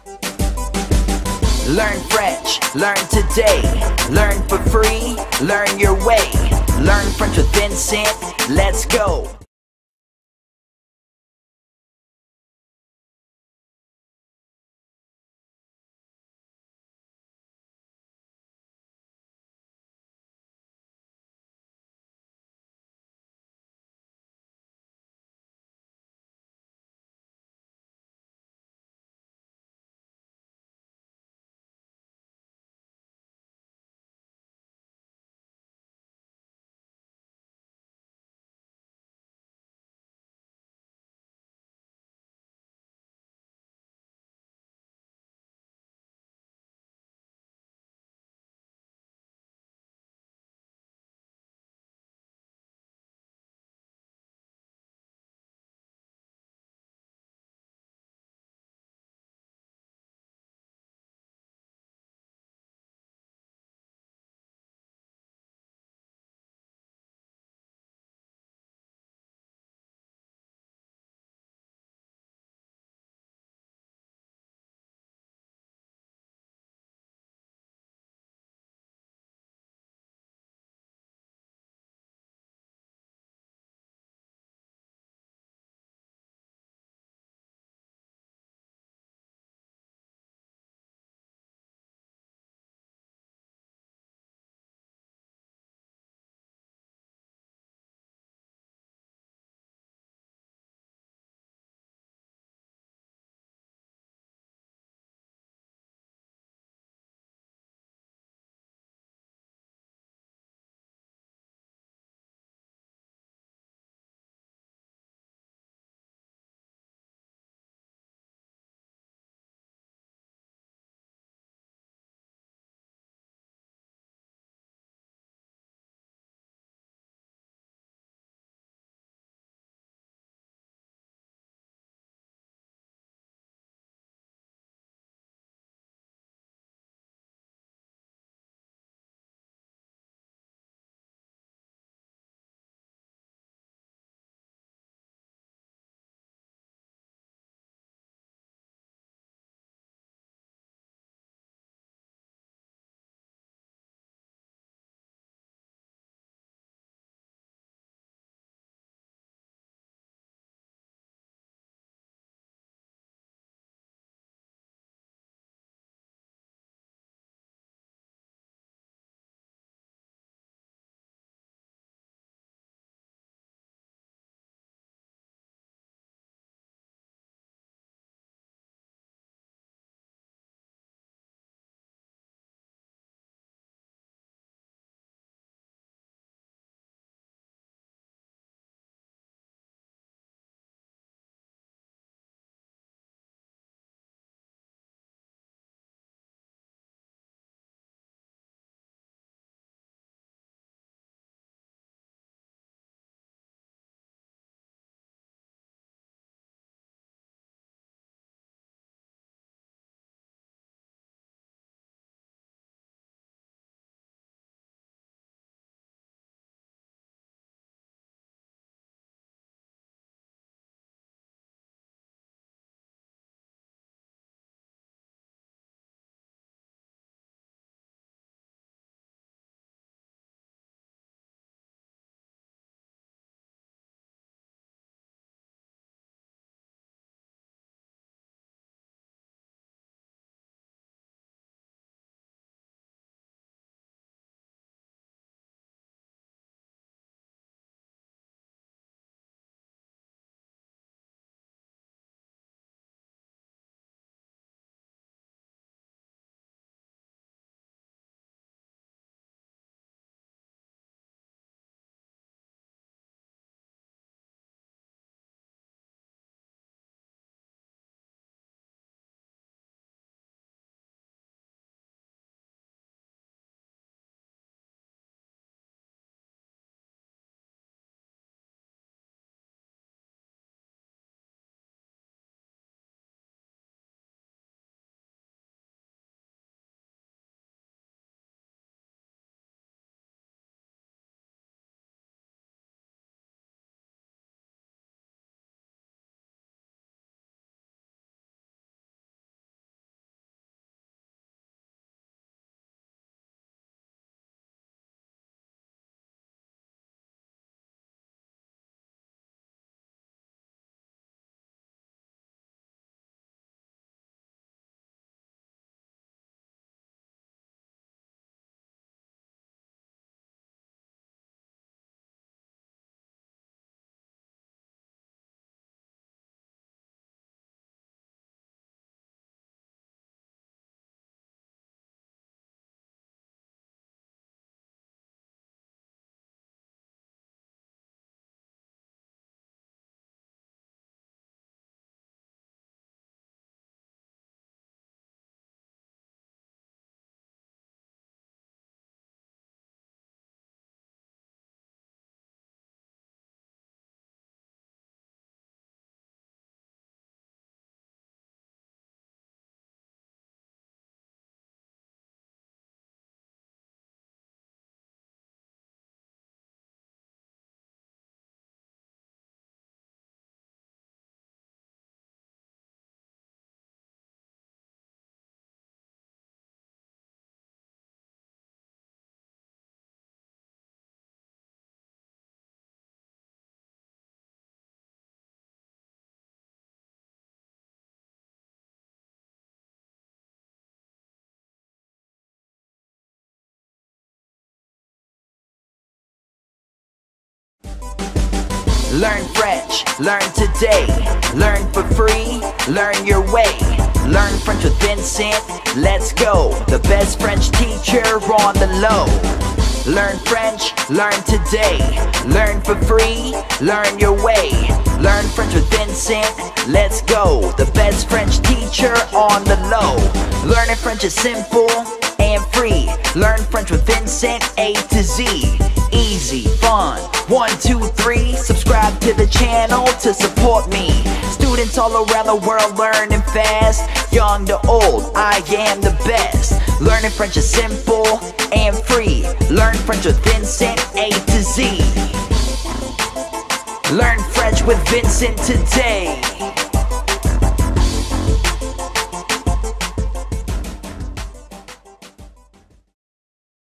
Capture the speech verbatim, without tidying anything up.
Learn French, learn today. Learn for free, learn your way. Learn French with Vincent, let's go. Learn French, learn today. Learn for free, learn your way. Learn French with Vincent, let's go. The best French teacher on the low. Learn French, learn today. Learn for free, learn your way. Learn French with Vincent, let's go. The best French teacher on the low. Learning French is simple and free. Learn French with Vincent, A to Z. Easy, fun, one, two, three. Subscribe to the channel to support me. Students all around the world learning fast. Young to old, I am the best. Learning French is simple and free. Learn French with Vincent, A to Z. Learn French with Vincent today.